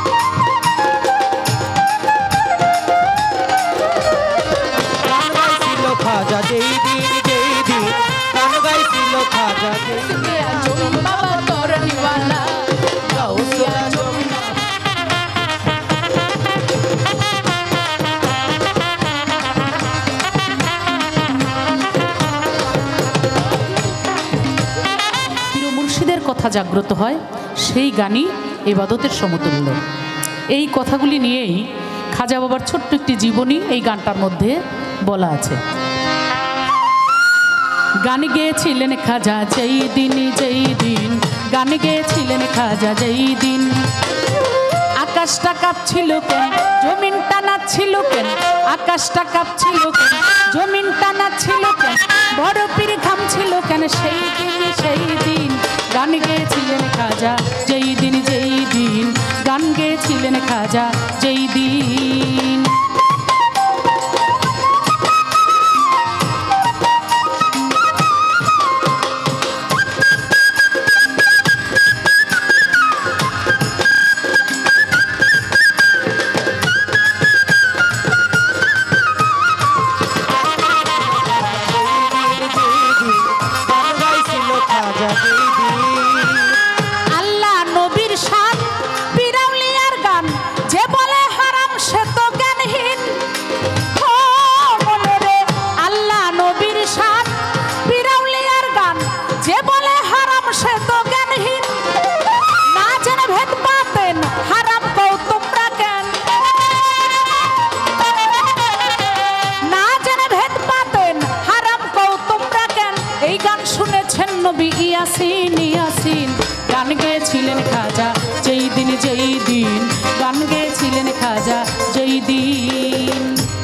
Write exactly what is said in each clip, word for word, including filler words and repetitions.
গান গাইছিল খাজা যেই দিন যেই দিন গান গাইছিল খাজা যেই দিন আজম বাবা তরণীওয়ালা গাউসুল আজম প্রিয় মুর্শিদের কথা জাগ্রত হয়, সেই গানই ইবাদতের সমতুল্য। এই কথাগুলি নিয়েই খাজা বাবার ছোট্ট একটি জীবনী এই গানটার মধ্যে বলা আছে। গান গেয়েছিলেন খাজা যেই দিন যেই দিন, গান গেয়েছিলেন খাজা যেই দিন, আকাশটা কাঁপছিল কেন জমিনটা নাচছিল কেন, আকাশটা কাঁপছিল কেন জমিনটা নাচছিল কেন, বড় পীর ঘামছিল কেন সেই দিন সেই দিন, গান গেয়েছিলেন খাজা যেই দিন যেই দিন, গান গেয়েছিলেন খাজা যেই দিন। আল্লাহ নবীর শান পিরাউলিয়ার গান, যে বলে হারাম সে তো জ্ঞানহীন। ও মনে রে আল্লাহ নবীর শান পিরাউলিয়ার গান, যে বলে হারাম সে তো জ্ঞানহীন। না জেনে ভেদ পাতেন হারাম কও তোমরা কেন, না জেনে ভেদ পাতেন হারাম কও তোমরা কেন। এই গান শুনেছেন নবী ইয়াসিন ইয়াসিন, গান গেয়েছিলেন খাজা যেই দিন যেই দিন, গান গেয়েছিলেন খাজা যেই দিন।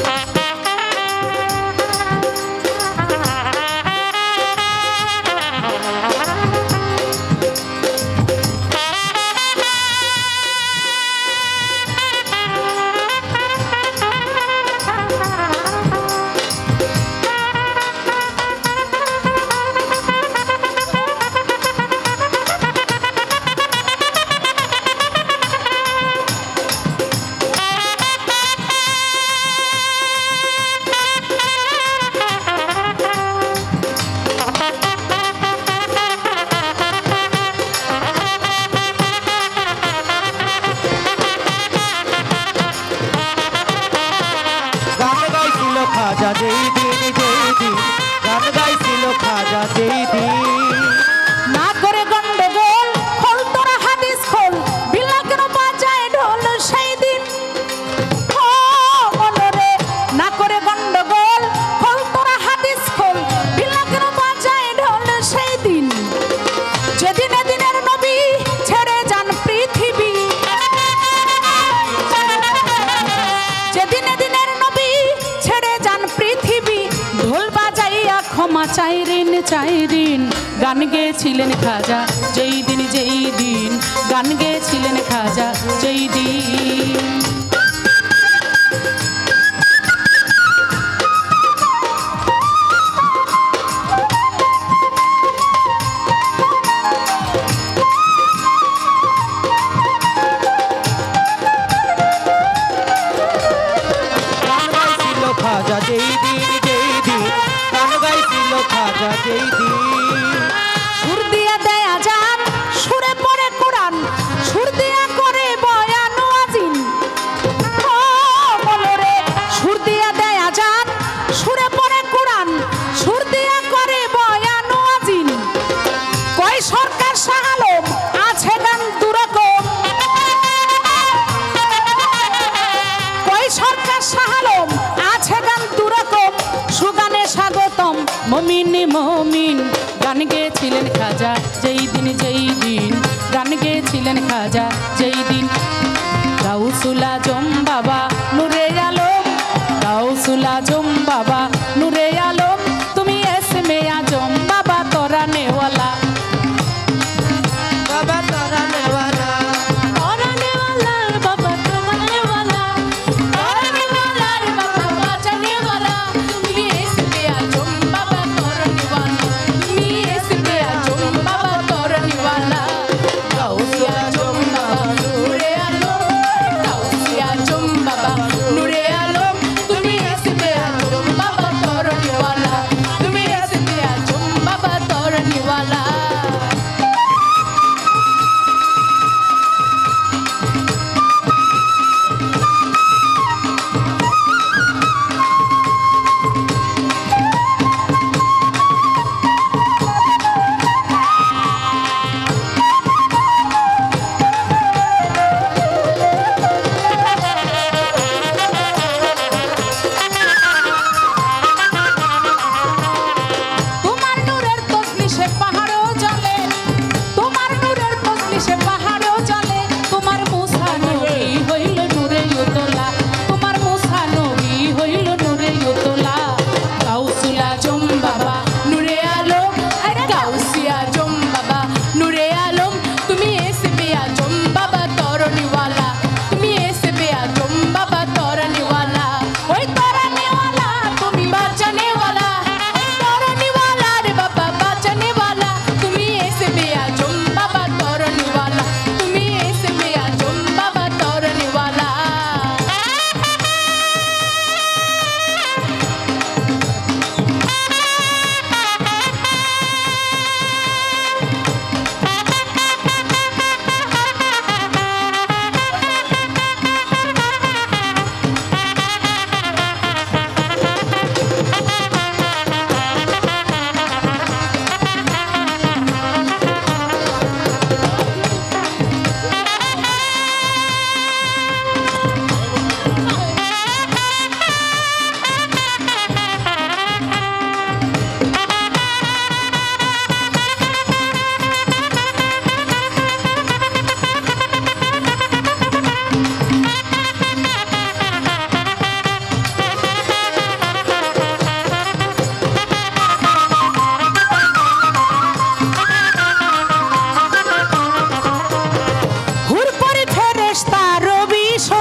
খাজা যেই দিন যেই দিন, গান গাইছিল খাজা যেই দিন। না করে গন্ডগোল খোল তোরা হাদিস খোল, বিলাল কেন বাজায় ঢোল সেই দিন। ও মনে রে না করে গন্ডগোল খোল তোরা হাদিস খোল, বিলাল কেন বাজায় ঢোল সেই দিন। যেদিন দিনের নবী ছেড়ে যান পৃথিবী, যেদিন দিনের নবী ছেড়ে যান পৃথিবী, ঢোল বাজাইয়া ক্ষমা চাই ঋণ চাই ঋণ, গান গেয়েছিলেন খাজা যেই দিন যেই দিন, গান গেয়েছিলেন খাজা যেই দিন। গান গাইছিল খাজা যেই দিন যেই দিন, গান গাইছিল খাজা যেই দিন। সুর দিয়া দেয় আজান সুরে পড়ে কোরআন, সুর দিয়া করে বয়ান ওয়াজিন। ও মনে রে সুর দিয়া দেয় আজান সুরে পড়ে কোরআন, সুর দিয়া করে বয়ান ওয়াজিন। কয় সরকার শাহ আলম আছে গান দুরকম, কয় সরকার শাহ আলম আছে গান দুরকম, সুগানে স্বাগতম মমিন মমিন, গান গেয়েছিলেন খাজা যেই দিন যেই দিন, গান গেয়েছিলেন খাজা যেই দিন। গাউসুল আজম বাবা নূরে আলম, গাউসুল আজম বাবা নূরে আলম, তুমি এসমে আজম বাবা তরানেওয়ালা, বাবা তরানেওয়ালা, তরানেওয়ালা বাবা তরানেওয়ালা, তরানেওয়ালার বাবা বাঁচানেওয়ালা, তুমি এসমে আজম বাবা তরানেওয়ালা, তুমি এসমে আজম বাবা তরানেওয়ালা। গাউসুল আজম বাবা নূরে আলম,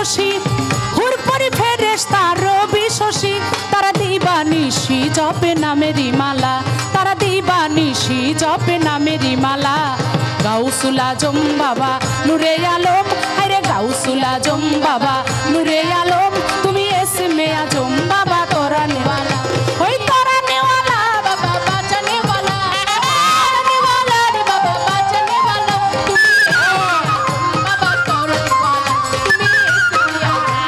শশী হুরপরি ফেরেশতা রবি শশী তারা দিবানিশি জপে নামেরি মালা তারা দিবানিশি জপে নামেরি মালা গাউসুল আজম বাবা নূরে আলম আরে গাউসুল আজম বাবা নূরে আলম তুমি এসমে আজম বাবা তোরা নেওয়ালা ওই তোরা নেওয়ালা বাবা বাঁচানে वाला নেওয়ালা রে বাবা বাঁচানে वाला তুমি বাবা তোরা নেওয়ালা তুমি এসমে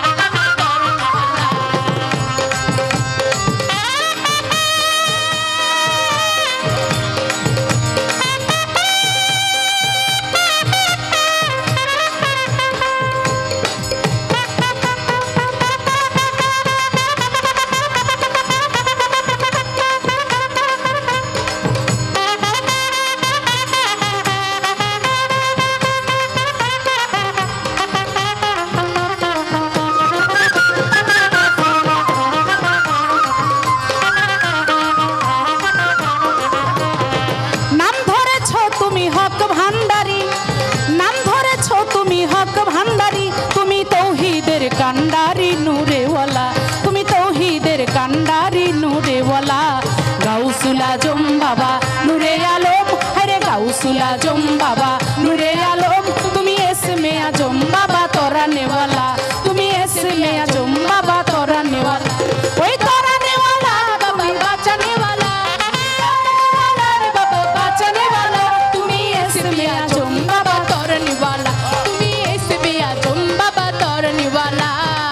কান্ডারি নূরেওয়ালা তুমি তৌহিদের কান্ডারি নূরেওয়ালা গাউসুল আজম বাবা নূরে আলম আরে গাউসুল আজম বাবা নূরে আলম তুমি এসমে আজম বাবা তোরা নেওয়ালা তুমি এসমে আজম বাবা তোরা নেওয়ালা ওই তোরা নেওয়ালা বাবা বাঁচানে वाला রে বাবা বাঁচানে वाला তুমি এসমে আজম বাবা তোরা নেওয়ালা তুমি এসমে আজম বাবা তোরা নেওয়ালা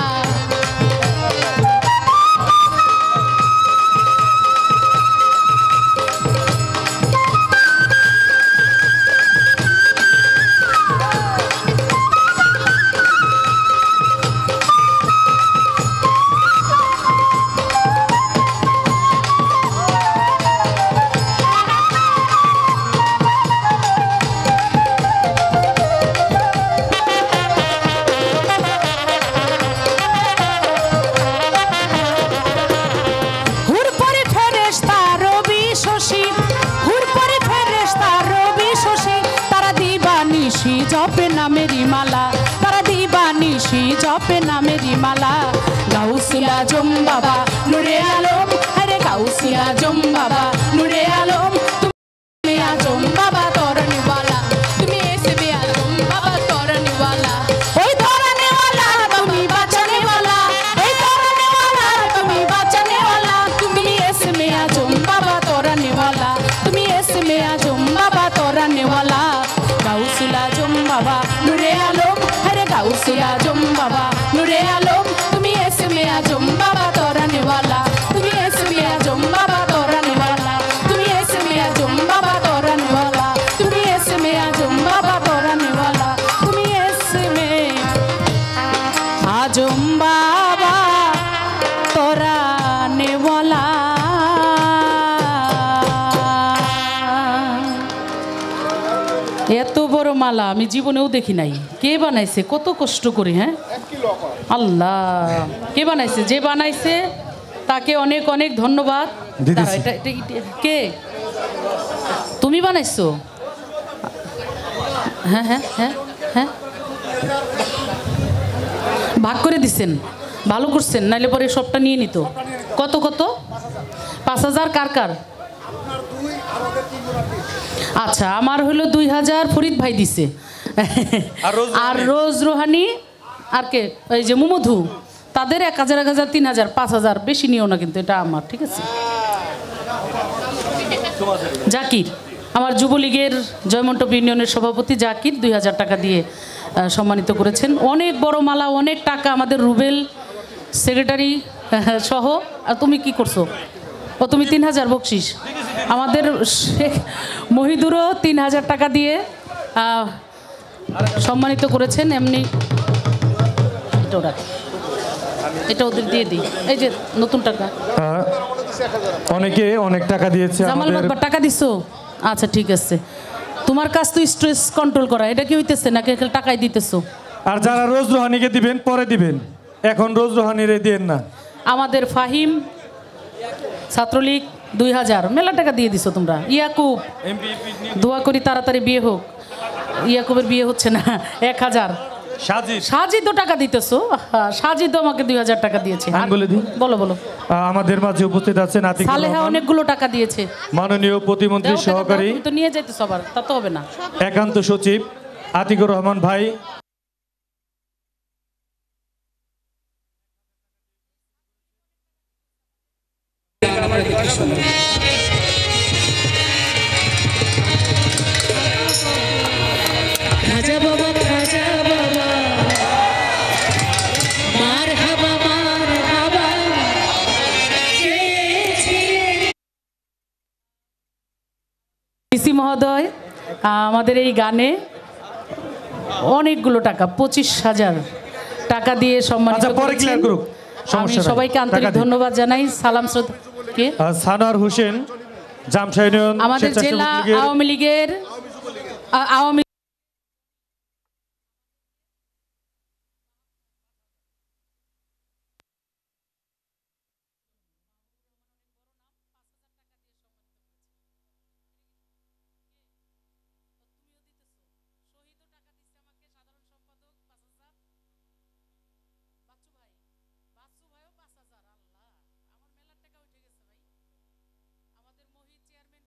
জপে নামেরি মালা তারা দিবানিশি জপে নামেরি মালা গাউসুল আজম বাবা নূরে আলম আরে গাউসুল আজম বাবা নূরে আলম তুমি আজম বাবা তোরনি वाला তুমি এসবে আজম বাবা তোরনি वाला ওই তোরনি वाला তুমি বাঁচানে वाला ওই তোরনি वाला তুমি বাঁচানে वाला তুমি এসবে আজম বাবা তোরনি वाला তুমি এসবে আজম বাবা তোরনি वाला গাউসুল আজম বাবা নূরে আলম আরে গাউসুল আজম বাবা নূরে আলম তুমি এসমে আজম বাবা তোরানে वाला তুমি এসমে আজম বাবা তোরানে वाला তুমি এসমে আজম বাবা তোরানে वाला তুমি এসমে আজম বাবা তোরানে वाला তুমি এসমে আজম বাবা তোরানে वाला এত বড় মালা আমি জীবনেও দেখি নাই কে বানাইছে কত কষ্ট করে হ্যাঁ আল্লাহ কে বানাইছে যে বানাইছে তাকে অনেক অনেক ধন্যবাদ এটা কে তুমি বানাইছো হ্যাঁ হ্যাঁ হ্যাঁ হ্যাঁ ভাগ করে দিছেন ভালো করছেন নাইলে পরে সবটা নিয়ে নিত কত কত পাঁচ হাজার কার কার আচ্ছা আমার হলো দুই হাজার ফরিদ ভাই দিছে আর রোজ রোহানি আর কে এই যে মুমধু তাদের এক হাজার এক হাজার তিন হাজার পাঁচ হাজার বেশি নিও না কিন্তু এটা আমার ঠিক আছে জাকির আমার যুবলীগের জয়মন্টপ ইউনিয়নের সভাপতি জাকির দুই হাজার টাকা দিয়ে সম্মানিত করেছেন অনেক বড় মালা অনেক টাকা আমাদের রুবেল সেক্রেটারি সহ আর তুমি কি করছো ও তুমি তিন হাজার বকশিস আমাদের শেখ মহিদুরও তিন হাজার টাকা দিয়ে সম্মানিত করেছেন এমনি এটা ওরা এটা ওদের দিয়ে দিই এই যে নতুন টাকা অনেকে অনেক টাকা দিয়েছে জামাল বাবা টাকা দিছো আচ্ছা ঠিক আছে তোমার কাজ তো স্ট্রেস কন্ট্রোল করা এটা কি হইতেছে নাকি টাকাই দিতেছো আর যারা রোজ রোহানিকে দিবেন পরে দিবেন এখন রোজ রোহানিরে দেন না আমাদের ফাহিম ছাত্রলীগ দুই হাজার মেলা টাকা দিয়ে দিছো তোমরা ইয়াকুব দোয়া করি তাড়াতাড়ি বিয়ে হোক ইয়াকুবের বিয়ে হচ্ছে না এক হাজার সাজিদ সাজিদও টাকা দিতেছো আহা, সাজিদও আমাকে দুই হাজার টাকা দিয়েছে আমি আর- বলে দিই। বলো বলো আহ, আমাদের মাঝে উপস্থিত আছেন আতিকুর সালেহা রহমান, অনেকগুলো টাকা দিয়েছে মাননীয় প্রতিমন্ত্রী দাও টাকা দাও, সহকারী তুমি তো নিয়ে যাইতে সবার তা তো হবে না একান্ত সচিব আতিকুর রহমান ভাই, খাজা বাবা খাজা বাবা মার হাবা মার হাবা ডিসি মহোদয় আমাদের এই গানে অনেকগুলো টাকা পঁচিশ হাজার টাকা দিয়ে সম্মানিত আচ্ছা, পরে করেছেন। clear করুক, আমি সমস্যা নাই। সবাইকে আন্তরিক টাকা দিন। ধন্যবাদ জানাই সালাম শ্রদ্ধা কে আহ, সানোয়ার হোসেন জামশা ইউনিয়ন আমাদের স্বেচ্ছাসেবক জেলা লীগের আওয়ামী লীগের আ- আওয়ামী